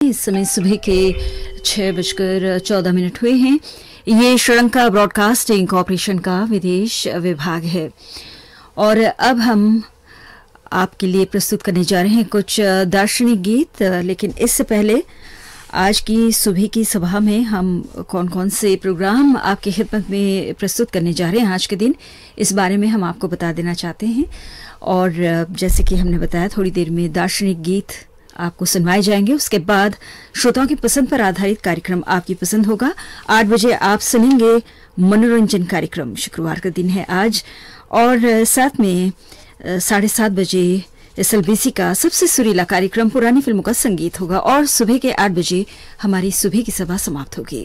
इस समय सुबह के 6:14 हुए हैं। ये श्रीलंका ब्रॉडकास्टिंग कॉरपोरेशन का विदेश विभाग है और अब हम आपके लिए प्रस्तुत करने जा रहे हैं कुछ दार्शनिक गीत। लेकिन इससे पहले आज की सुबह की सभा में हम कौन कौन से प्रोग्राम आपकी खिदमत में प्रस्तुत करने जा रहे हैं आज के दिन, इस बारे में हम आपको बता देना चाहते हैं। और जैसे कि हमने बताया, थोड़ी देर में दार्शनिक गीत आपको सुनवाए जाएंगे। उसके बाद श्रोताओं की पसंद पर आधारित कार्यक्रम आपकी पसंद होगा। 8 बजे आप सुनेंगे मनोरंजन कार्यक्रम, शुक्रवार का दिन है आज। और साथ में 7:30 बजे SLBC का सबसे सुरीला कार्यक्रम पुरानी फिल्मों का संगीत होगा और सुबह के 8 बजे हमारी सुबह की सभा समाप्त होगी।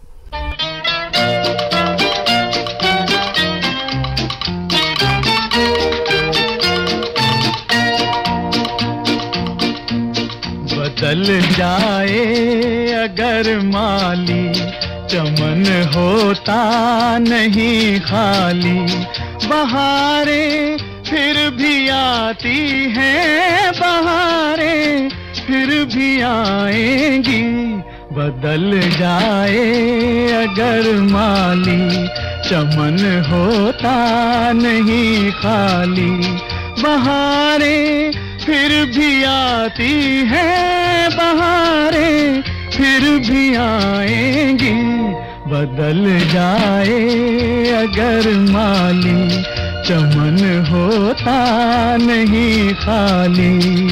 बदल जाए अगर माली, चमन होता नहीं खाली। बहारें फिर भी आती हैं, बहारें फिर भी आएंगी। बदल जाए अगर माली, चमन होता नहीं खाली। बहारें फिर भी आती हैं, बहारें फिर भी आएंगी। बदल जाए अगर माली, चमन होता नहीं खाली।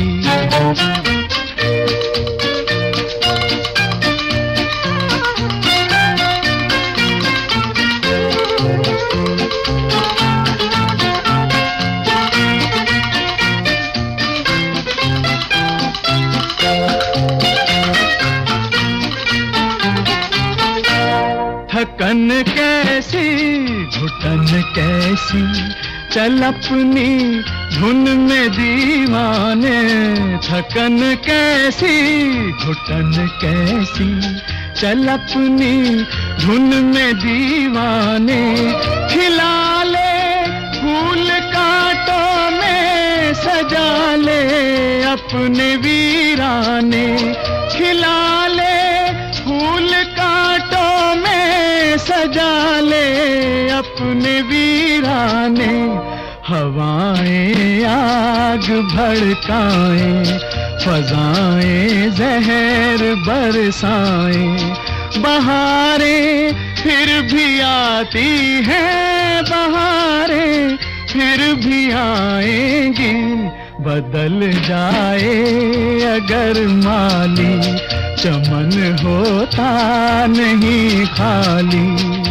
थकन कैसी घुटन कैसी, चल अपनी धुन में दीवाने। थकन कैसी घुटन कैसी, चल अपनी धुन में दीवाने। खिला ले फूल कांटों में, सजा ले अपने वीराने। खिला ले फूल कांटों में, सजा ले अपने वीराने। हवाएं आग भड़काएं, फजाएं जहर बरसाएं। बहारें फिर भी आती हैं, बहारें फिर भी आएंगी। बदल जाए अगर माली, चमन होता नहीं खाली।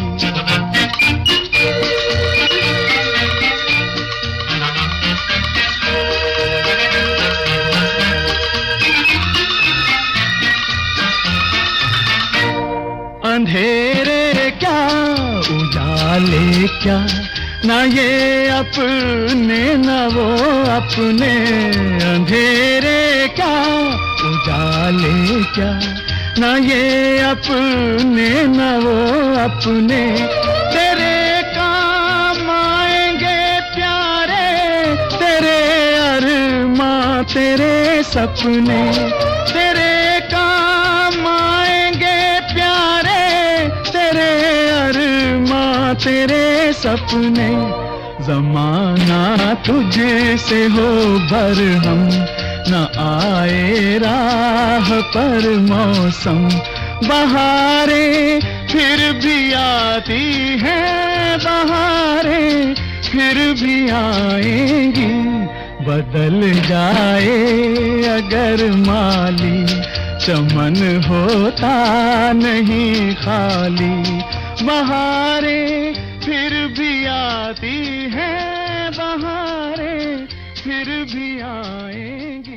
अंधेरे क्या उजाले क्या, ना ये अपने न वो अपने। अंधेरे क्या उजाले क्या, ना ये अपने न वो अपने। तेरे काम आएंगे प्यारे, तेरे अरमां तेरे सपने। तेरे काम आएंगे प्यारे, तेरे अरमां तेरे सपने। ज़माना तुझसे हो बरहम, न आए राह पर मौसम। बहारें फिर भी आती हैं, बहारें फिर भी आएंगी। बदल जाए अगर माली, चमन होता नहीं खाली। बहारें फिर भी आती हैं, बहारें फिर भी आएंगी।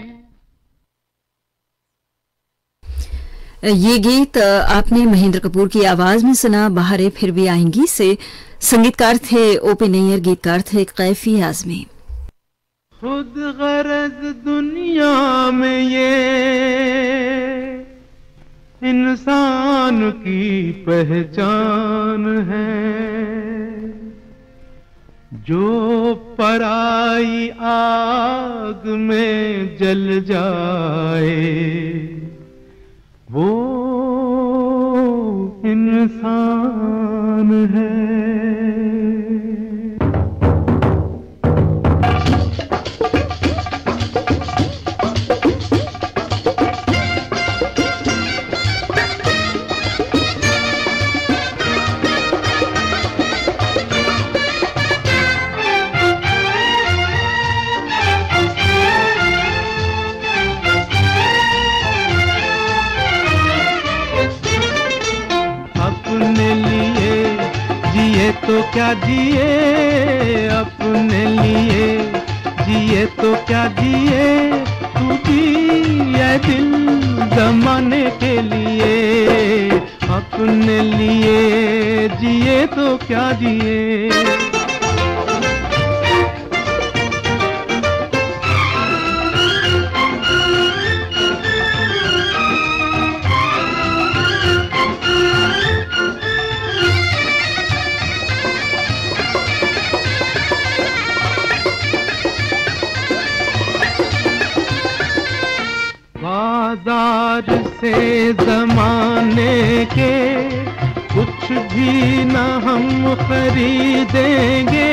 ये गीत आपने महेंद्र कपूर की आवाज में सुना। बहारें फिर भी आएंगी से संगीतकार थे ओपी नैयर, गीतकार थे कैफी आजमी। खुद गरज दुनिया में ये इंसान की पहचान है। जो पराई आग में जल जाए वो इंसान है। तो क्या जिए अपने लिए, जिए तो क्या जिए, तू जिए दिल जमाने के लिए। अपने लिए जिए तो क्या जिए। बाजार से जमाने के कुछ भी न हम खरीदेंगे।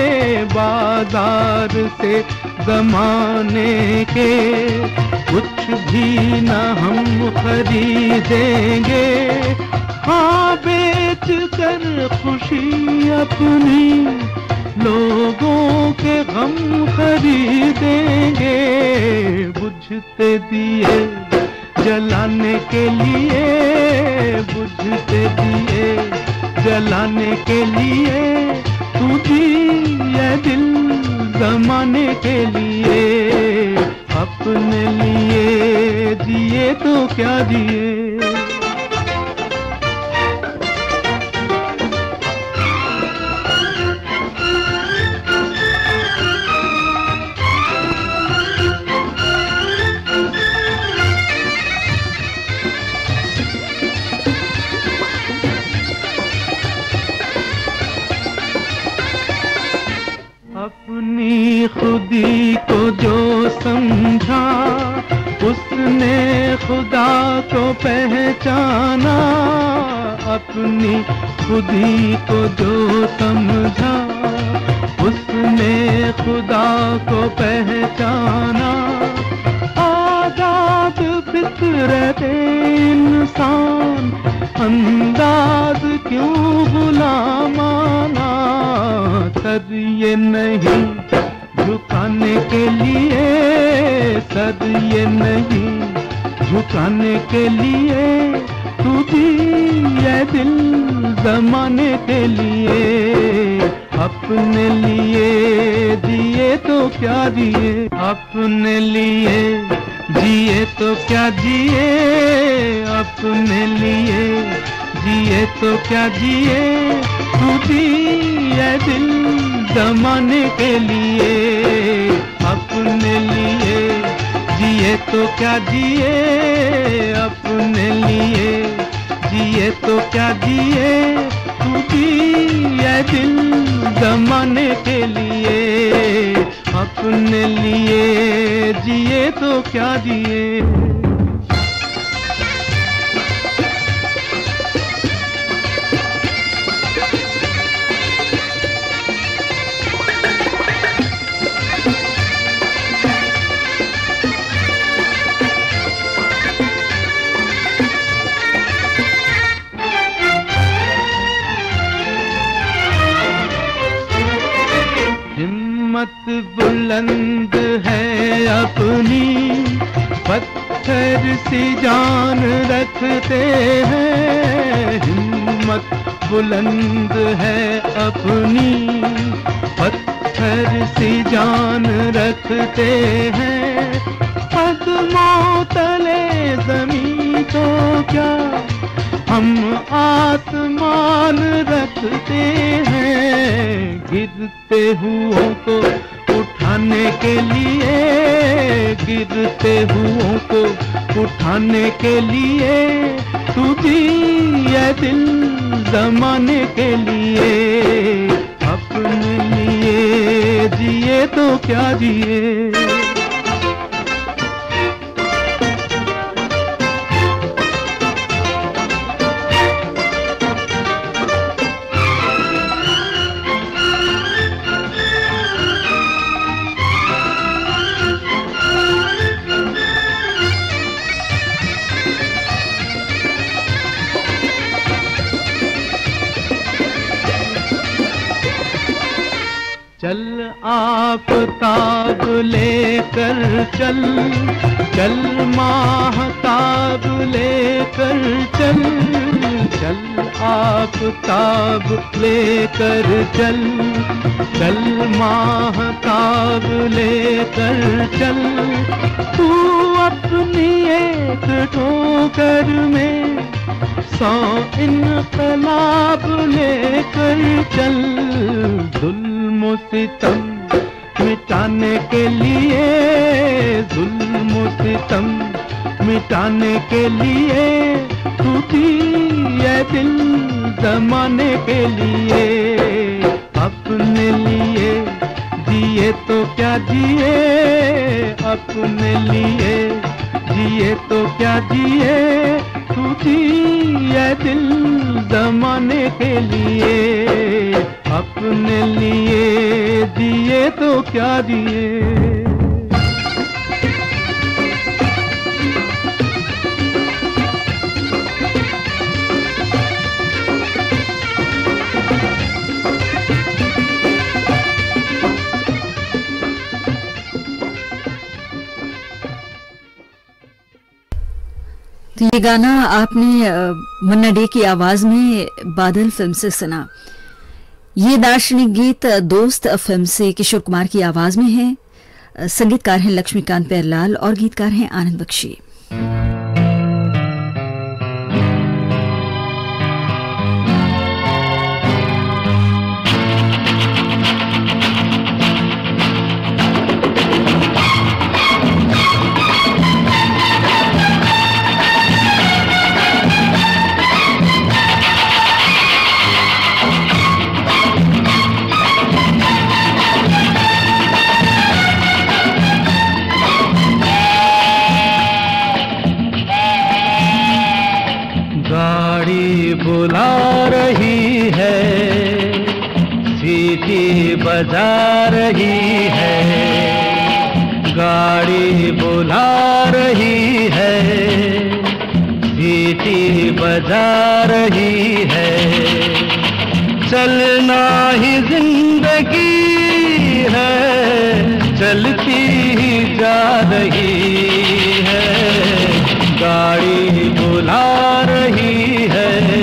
बाजार से जमाने के कुछ भी न हम खरीदेंगे। हाँ बेच कर खुशी अपनी लोगों के गम खरीदेंगे। बुझते दिए जलाने के लिए, बुझते दिए जलाने के लिए, तू जिए दिल जमाने के लिए। अपने लिए जिए तो क्या जिए। अपनी खुदी को जो समझा, उसने खुदा को पहचाना। अपनी खुदी को जो समझा, उसने खुदा को पहचाना। आजाद फितरत इंसान, अंदाज क्यों गुलामाना। सर ये नहीं झुकाने के लिए, सर ये नहीं झुकाने के लिए, तू जिए दिल जमाने के लिए। अपने लिए जिए तो क्या जिए। अपने लिए जिए तो क्या जिए। अपने लिए जिए तो क्या जिए, तू जिए दिल जमाने के लिए। अपने लिए जिए तो क्या जिए। अपने लिए जिए तो क्या जिए, तू जिए दिल जमाने के लिए। अपने लिए जिए तो क्या जिए। हिम्मत बुलंद है अपनी, पत्थर सी जान रखते हैं। हिम्मत बुलंद है अपनी, पत्थर सी जान रखते हैं। कदमों तले ज़मीं तो क्या हम आसमान रखते हैं। गिरते हुओं को उठाने के लिए, गिरते हुओं को उठाने के लिए, तू जिए दिल जमाने के लिए। अपने लिए जिए तो क्या जिए। चल आफताब लेकर चल, चल माहताब लेकर चल, चल आफताब लेकर चल, चल माहताब लेकर चल। तू अपनी एक ठोकर में 100 इनकलाब लेकर चल। जुल्म सितम मिटाने के लिए, जुल्म सितम मिटाने के लिए, तू दिए दिल जमाने के लिए। अपने लिए जिए तो क्या जिए, अपने लिए जिए तो क्या जिए, तू जिए दिल जमाने के लिए। अपने लिए जिए तो क्या जिए। तो ये गाना आपने मुन्ना डे की आवाज में बादल फिल्म से सुना। ये दार्शनिक गीत दोस्त फिल्म से किशोर कुमार की आवाज में है। संगीतकार हैं लक्ष्मीकांत प्यारेलाल और गीतकार हैं आनंद बख्शी। बुला रही है, सीटी बजा रही है, गाड़ी बुला रही है, सीटी बजा रही है। चलना ही जिंदगी है, चलती ही जा रही है, गाड़ी बुला रही है,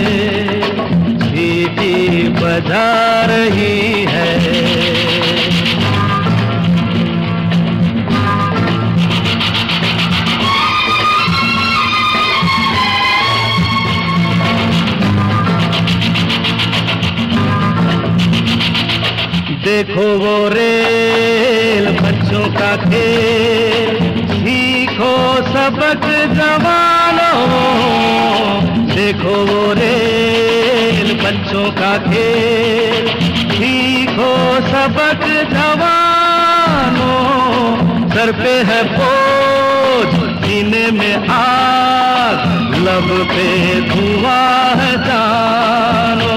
सीटी बजा रही है। देखो वो रेल बच्चों का खेल, सीखो सबक जवानों। देखो वो रेल बच्चों का खेल, सीखो सबक जवानों। सर पे है बोझ, सीने में आग, लब पे धुआं है जानो।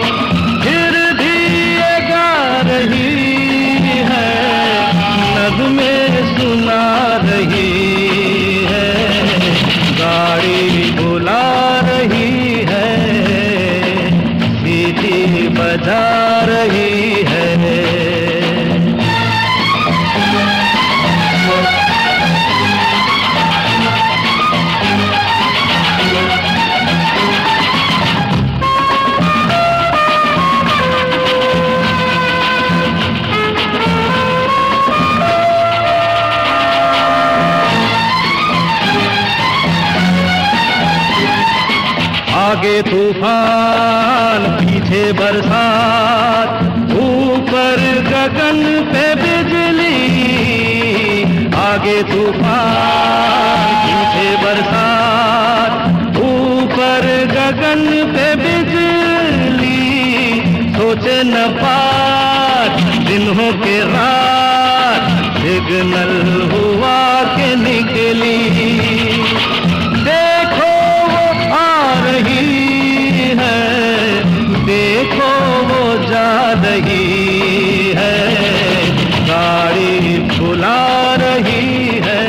नग़्मे सुना रही है, गाड़ी बुला रही है, सीटी बजा रही है। आगे तूफान पीछे बरसात, ऊपर गगन पे बिजली। आगे तूफान पीछे बरसात, ऊपर गगन पे बिजली। सोचे न पार दिन हो के रात, सिग्नल हुआ के निकली। देखो वो जा रही है, गाड़ी बुला रही है,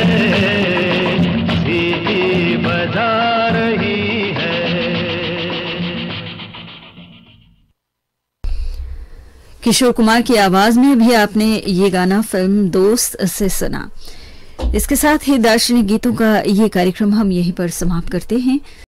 सीटी बजा रही है। किशोर कुमार की आवाज में भी आपने ये गाना फिल्म दोस्त से सुना। इसके साथ ही दार्शनिक गीतों का ये कार्यक्रम हम यहीं पर समाप्त करते हैं।